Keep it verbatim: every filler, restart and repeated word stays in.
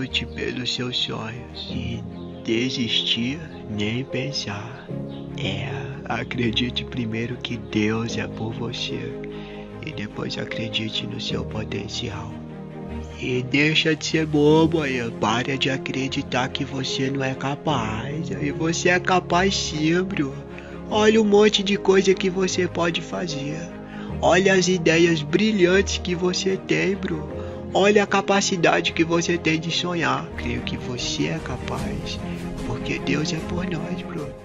lute pelos seus sonhos e desistir nem pensar. É, acredite primeiro que Deus é por você e depois acredite no seu potencial. E deixa de ser bobo aí, para de acreditar que você não é capaz. E você é capaz sim, bro. Olha o monte de coisa que você pode fazer. Olha as ideias brilhantes que você tem, bro. Olha a capacidade que você tem de sonhar. Creio que você é capaz, porque Deus é por nós, bro.